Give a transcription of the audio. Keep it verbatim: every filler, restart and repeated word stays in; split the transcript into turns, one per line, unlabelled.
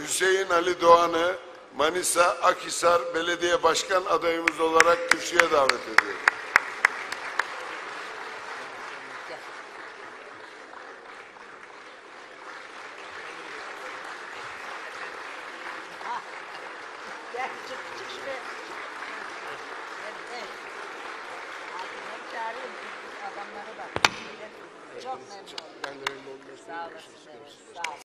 Hüseyin Ali Doğan'ı Manisa Akhisar Belediye Başkan adayımız olarak kürsüye davet ediyorum.
Gel çık çık şuraya. Evet, evet. Altından çağırayım adamları da. Çok memnun oldum. Sağ olasın. Evet, sağ ol.